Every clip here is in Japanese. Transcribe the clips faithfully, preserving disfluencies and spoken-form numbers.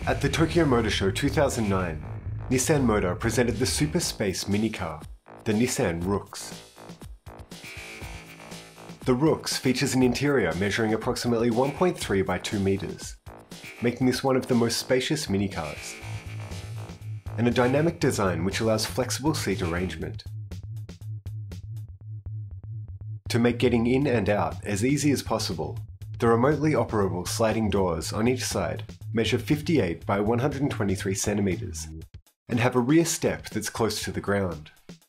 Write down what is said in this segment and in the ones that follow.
At the Tokyo Motor Show two thousand nine, Nissan Motor presented the super space minicar, the Nissan Rooks. The Rooks features an interior measuring approximately one point three by two meters, making this one of the most spacious minicars, and a dynamic design which allows flexible seat arrangement. To make getting in and out as easy as possible, the remotely operable sliding doors on each side measure fifty-eight by one hundred twenty-three centimeters and have a rear step that's close to the ground.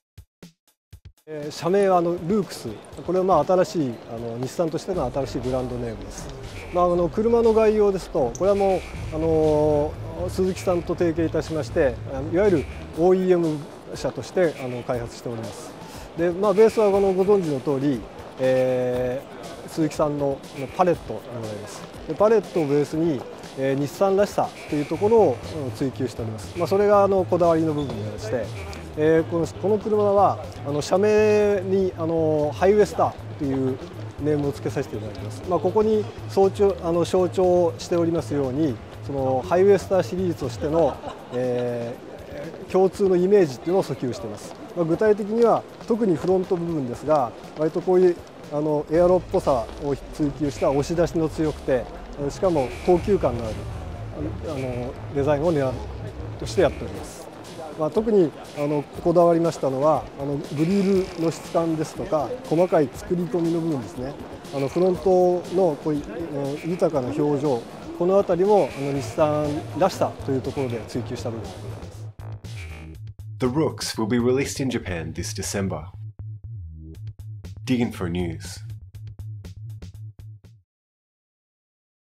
社名はあのルークス、これはまあ新しいあの日産としての新しいブランドネームです。まあ、あの車の概要ですと、これはもうあの鈴木さんと提携いたしまして、いわゆる オーイーエム 車としてあの開発しております。で、まあ、ベースはあのご存知の通り、えー、鈴木さんのパレットでございます。でパレットをベースに、えー、日産らしさというところを追求しております。まあ、それがあのこだわりの部分でまして、えー、このこの車はあの社名にあのハイウェイスターというネームを付けさせていただきます。まあ、ここに象徴あの象徴しておりますように、そのハイウェイスターシリーズとしての、えー、共通のイメージというのを訴求しています。まあ、具体的には特にフロント部分ですが、割とこういうあのエアロっぽさを追求した押し出しの強くて、しかも高級感のあるあのデザインを狙うとしてやっております。まあ、特にあのこだわりましたのはあのグリルの質感ですとか細かい作り込みの部分ですね。あのフロントのこういう豊かな表情、この辺りもあの日産らしさというところで追求した部分です。 The Rooks will be released in Japan this December. Dig Info News.